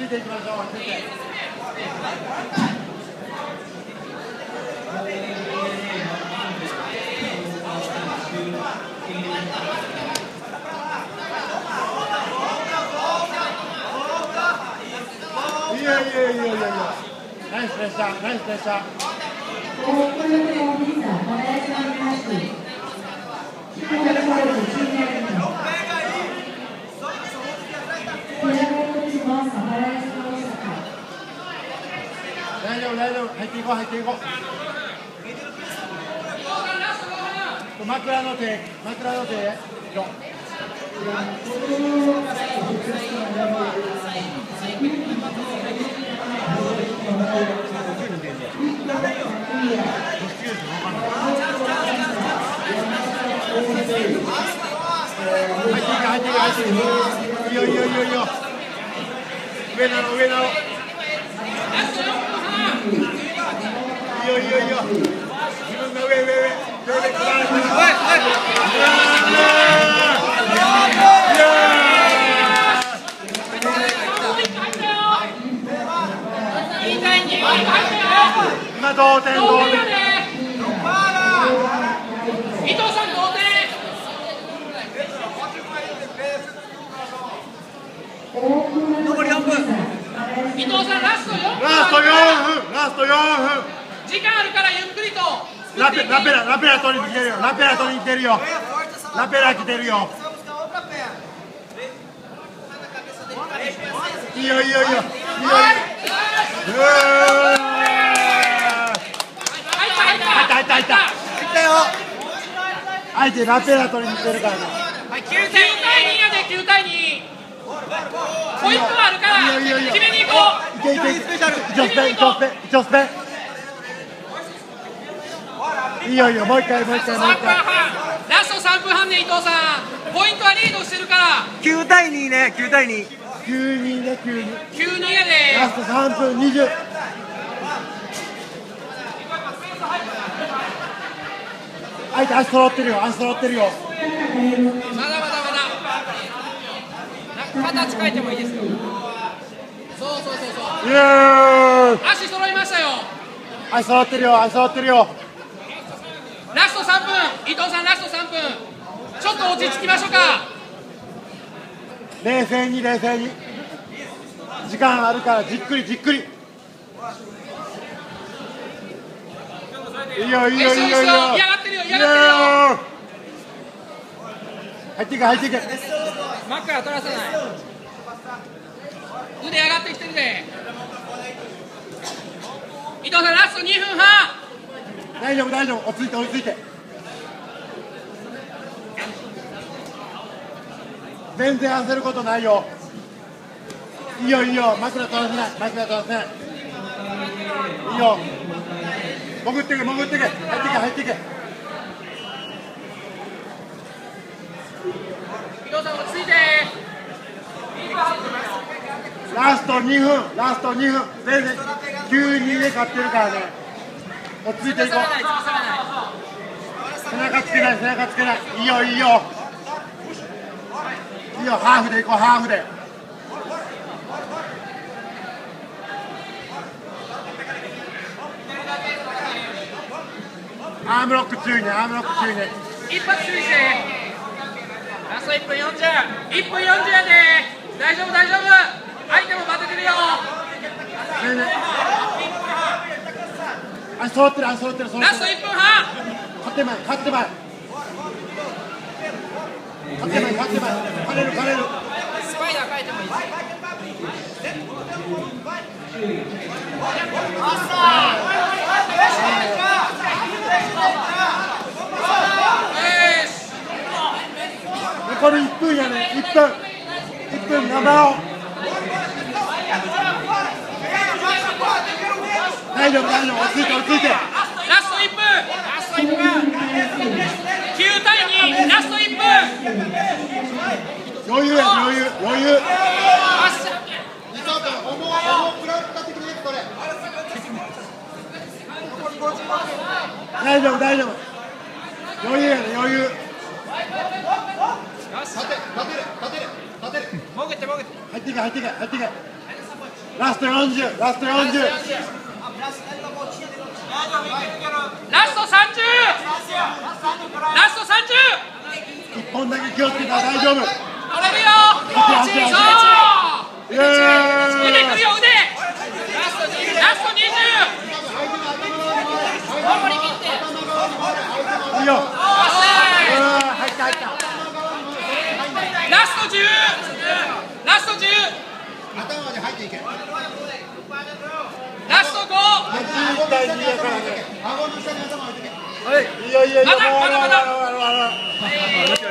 いていきましょう。ついて。いや。ナイスプレッシャー、ナイスプレッシャー。大丈夫、大丈夫、入っていこう、入っていこう。枕の手、枕の手。入っていく。いいよ。上なの。いいよ。自分が上。今同点。 伊藤さん同点。 残り4分。 伊藤さんラスト4分。 ラスト4分。 時間あるからゆっくりと。 ラペラ取りに来てるよ。ラペラ来てるよ。いいよ。入ったよ。相手ラペラ取りに来てるからね。 9対2やで、9対2。ポイントがあるから決めに行こう。 一応スペ。いいよ、もう一回。 3分半。ラスト3分半で伊藤さん。ポイントはリードしてるから。 9対2ね、9対2。 9-2ね、 9-2やで。 ラスト3分20。相手足揃ってるよ。 まだ。形変えてもいいですよ。そう。 イエーイ。 足揃いましたよ。 足揃ってるよ。 ラスト3分。伊藤さんラスト3分。ちょっと落ち着きましょうか。 冷静に。時間あるからじっくり。いいよ。 嫌がってるよ。 入っていけ。 枕取らせない。腕上がってきてるで。伊藤さんラスト2分半。 大丈夫。落ち着いて。全然焦ることないよ。いいよ。枕取らせない。いいよ。潜ってけ。入ってけ。 伊藤さん落ち着いて。 ラスト2分。全然9-2で勝ってるからね。落ち着いていこう。背中つけない。いいよ。ハーフでいこう。アームロック注意ね。 一発注意して。ラスト1分40。1分40やで。大丈夫。相手も待ててるよ。 足揃ってる。 ラスト1分半。 勝ってまい。跳ねる。 スパイダー変えてもいいです。 残り1分やね。1分頑張ろう。大丈夫。落ち着いて。 ラスト1分。9対2。ラスト1分。 余裕。大丈夫。余裕。 立てる。 潜って。 入ってけ。 ラスト40、ラスト40。 ラスト30。ラスト30。 一本だけ気をつけたら大丈夫。 取れるよ。 足そう。 イエーイ。 腕くるよ腕。ラスト20。 いいよ。 入った入った。 ラスト10。ラスト10。 頭まで入っていけ。 ラスト5。 11対2やからね。 顎の下に頭置いてけ。 はい。 いいよいいよいいよ。 まだまだまだ。 イエーイ。